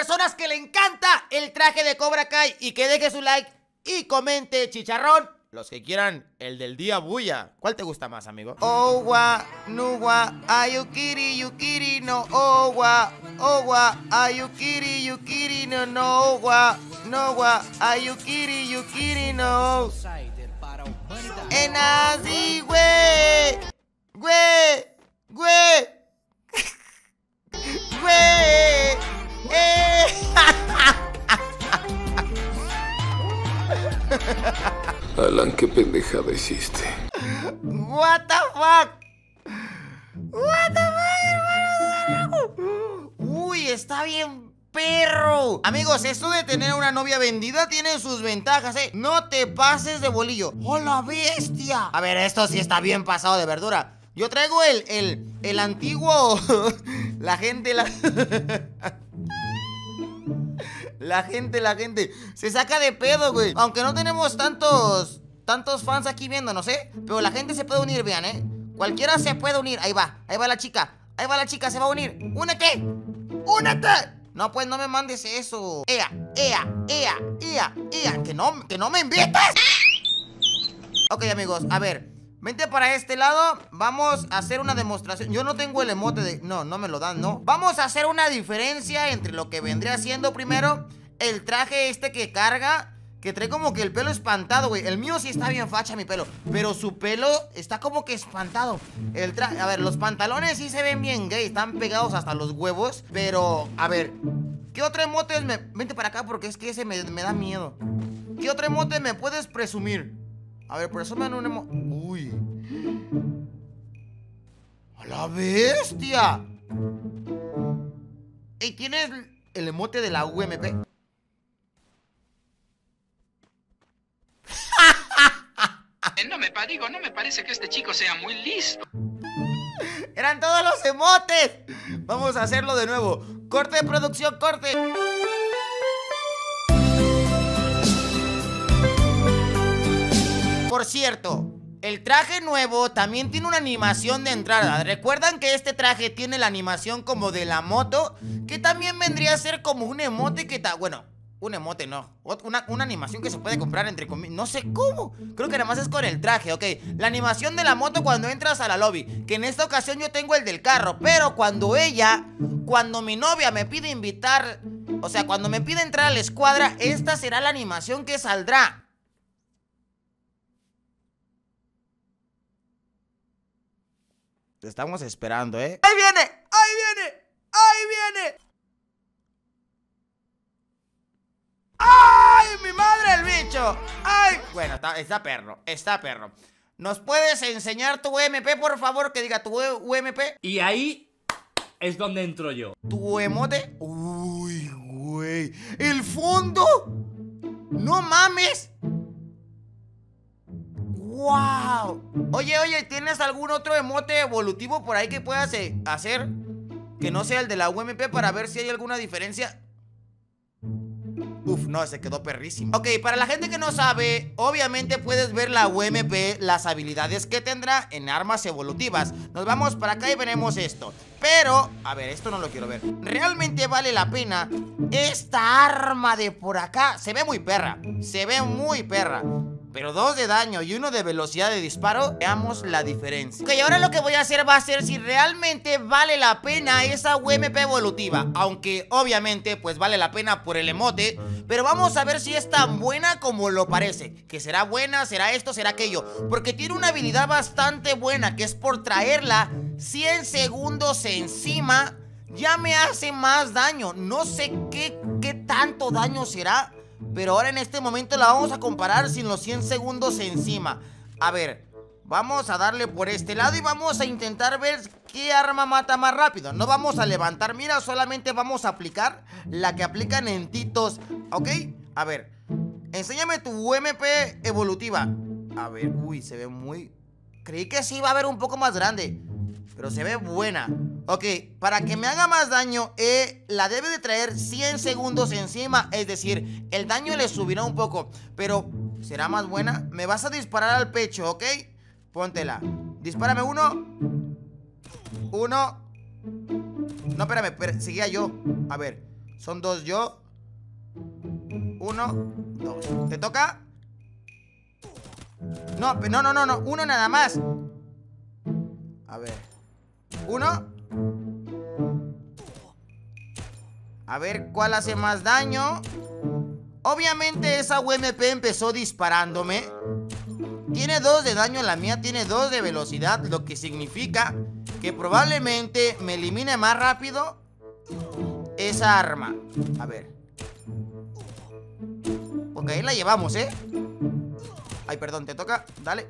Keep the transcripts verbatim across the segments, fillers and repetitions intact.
personas que le encanta el traje de Cobra Kai y que deje su like y comente chicharrón. Los que quieran el del día bulla. ¿Cuál te gusta más, amigo? Owa, nuwa, ayukiri, yukiri, no, owa, owa, ayukiri, yukiri, no, no, owa, nowa, ayukiri, yukiri, no. En así, güey, güey, güey, güey, eh. Alan, qué pendejada hiciste. What the fuck. What the fuck, hermano. Uy, está bien perro. Amigos, esto de tener una novia vendida tiene sus ventajas, eh. No te pases de bolillo. ¡Oh, la bestia! A ver, esto sí está bien pasado de verdura. Yo traigo el, el, el antiguo. La gente, la... La gente, la gente se saca de pedo, güey. Aunque no tenemos tantos Tantos fans aquí viéndonos, ¿eh? Pero la gente se puede unir, vean, ¿eh? Cualquiera se puede unir, ahí va, ahí va la chica. Ahí va la chica, se va a unir. ¡Únete! ¡Únete! No, pues no me mandes eso. Ea, ea, ea, ea, ea. Que no, que no me invites. Ok, amigos, a ver, vente para este lado. Vamos a hacer una demostración. Yo no tengo el emote de... No, no me lo dan, ¿no? Vamos a hacer una diferencia entre lo que vendría siendo primero el traje este que carga, que trae como que el pelo espantado, güey. El mío sí está bien facha, mi pelo, pero su pelo está como que espantado. El traje... A ver, los pantalones sí se ven bien gay, están pegados hasta los huevos. Pero, a ver, ¿qué otro emote me... Vente para acá porque es que ese me, me da miedo. ¿Qué otro emote me puedes presumir? A ver, por eso me dan un emote... Uy... ¡A la bestia! ¿Y tienes el emote de la U M P? No me, digo, no me parece que este chico sea muy listo. Eran todos los emotes. Vamos a hacerlo de nuevo. Corte de producción, corte. Por cierto, el traje nuevo también tiene una animación de entrada. ¿Recuerdan que este traje tiene la animación como de la moto? Que también vendría a ser como un emote que está... Bueno, un emote no, una, una animación que se puede comprar entre comillas. No sé cómo, creo que nada más es con el traje, ok. La animación de la moto cuando entras a la lobby. Que en esta ocasión yo tengo el del carro. Pero cuando ella, cuando mi novia me pide invitar, o sea, cuando me pide entrar a la escuadra, esta será la animación que saldrá. Te estamos esperando, ¿eh? ¡Ahí viene! ¡Ahí viene! ¡Ahí viene! ¡Ay, mi madre el bicho! ¡Ay! Bueno, está, está perro, está perro. ¿Nos puedes enseñar tu U M P, por favor? Que diga tu U M P. Y ahí es donde entro yo. ¿Tu emote? Uy, güey. ¿El fondo? ¡No mames! ¡Wow! Oye, oye, ¿tienes algún otro emote evolutivo por ahí que puedas eh, hacer? Que no sea el de la U M P para ver si hay alguna diferencia. Uf, no, se quedó perrísimo. Ok, para la gente que no sabe, obviamente puedes ver la U M P, las habilidades que tendrá en armas evolutivas. Nos vamos para acá y veremos esto. Pero, a ver, esto no lo quiero ver. ¿Realmente vale la pena esta arma de por acá? Se ve muy perra, se ve muy perra. Pero dos de daño y uno de velocidad de disparo. Veamos la diferencia. Ok, ahora lo que voy a hacer va a ser si realmente vale la pena esa U M P evolutiva. Aunque obviamente pues vale la pena por el emote. Pero vamos a ver si es tan buena como lo parece. Que será buena, será esto, será aquello. Porque tiene una habilidad bastante buena, que es por traerla cien segundos encima. Ya me hace más daño. No sé qué, qué tanto daño será, pero ahora en este momento la vamos a comparar sin los cien segundos encima. A ver, vamos a darle por este lado y vamos a intentar ver qué arma mata más rápido. No vamos a levantar mira, solamente vamos a aplicar la que aplican en Titos, ¿ok? A ver, enséñame tu U M P evolutiva. A ver, uy, se ve muy... Creí que sí iba a ver un poco más grande, pero se ve buena. Ok, para que me haga más daño, eh, la debe de traer cien segundos encima. Es decir, el daño le subirá un poco. Pero, ¿será más buena? Me vas a disparar al pecho, ¿ok? Póntela. Dispárame uno. Uno. No, espérame, espérame, seguía yo. A ver, Son dos yo. Uno, dos. ¿Te toca? No, no, no, no, no. Uno nada más. A ver. Uno. A ver cuál hace más daño. Obviamente esa U M P empezó disparándome. Tiene dos de daño, la mía tiene dos de velocidad, lo que significa que probablemente me elimine más rápido esa arma. A ver. Ok, ahí la llevamos, ¿eh? Ay, perdón, te toca, dale.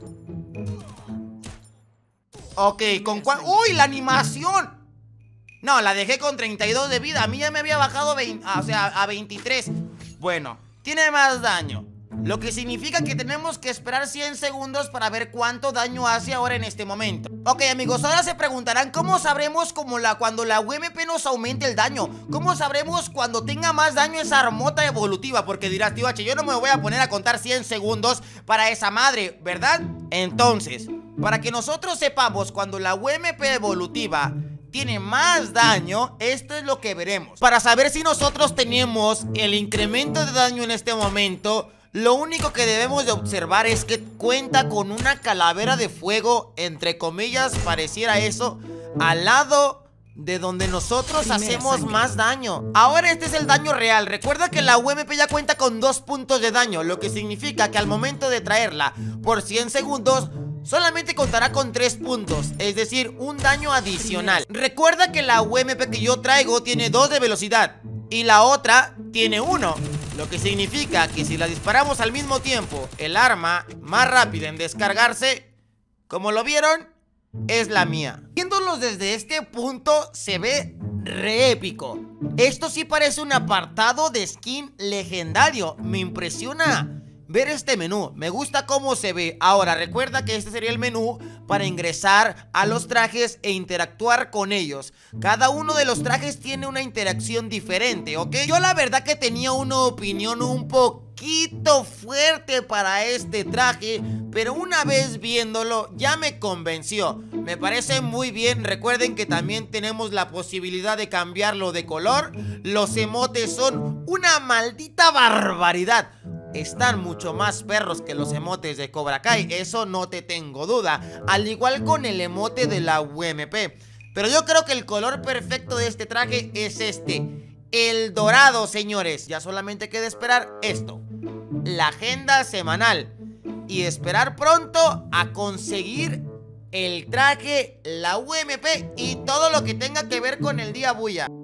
Ok, ¿con cuál? ¡Uy, la animación! No, la dejé con treinta y dos de vida. A mí ya me había bajado veinte, o sea, a veintitrés. Bueno, tiene más daño, lo que significa que tenemos que esperar cien segundos para ver cuánto daño hace ahora en este momento. Ok, amigos, ahora se preguntarán ¿cómo sabremos como la, cuando la U M P nos aumente el daño? ¿Cómo sabremos cuando tenga más daño esa armota evolutiva? Porque dirás, tío H, yo no me voy a poner a contar cien segundos para esa madre, ¿verdad? Entonces, para que nosotros sepamos cuando la U M P evolutiva tiene más daño, esto es lo que veremos. Para saber si nosotros tenemos el incremento de daño en este momento, lo único que debemos de observar es que cuenta con una calavera de fuego, entre comillas, pareciera eso, al lado de donde nosotros hacemos más daño. Ahora este es el daño real. Recuerda que la U M P ya cuenta con dos puntos de daño, lo que significa que al momento de traerla por cien segundos solamente contará con tres puntos, es decir, un daño adicional. Recuerda que la U M P que yo traigo tiene dos de velocidad y la otra tiene uno, lo que significa que si la disparamos al mismo tiempo, el arma más rápida en descargarse, como lo vieron, es la mía. Viéndolos desde este punto se ve re épico. Esto sí parece un apartado de skin legendario. Me impresiona ver este menú, me gusta cómo se ve. Ahora recuerda que este sería el menú para ingresar a los trajes e interactuar con ellos. Cada uno de los trajes tiene una interacción diferente, ¿ok? Yo la verdad que tenía una opinión un poquito fuerte para este traje, pero una vez viéndolo ya me convenció. Me parece muy bien. Recuerden que también tenemos la posibilidad de cambiarlo de color. Los emotes son una maldita barbaridad. Están mucho más perros que los emotes de Cobra Kai, eso no te tengo duda. Al igual con el emote de la U M P. Pero yo creo que el color perfecto de este traje es este, el dorado, señores. Ya solamente queda esperar esto, la agenda semanal, y esperar pronto a conseguir el traje, la U M P y todo lo que tenga que ver con el día Buya.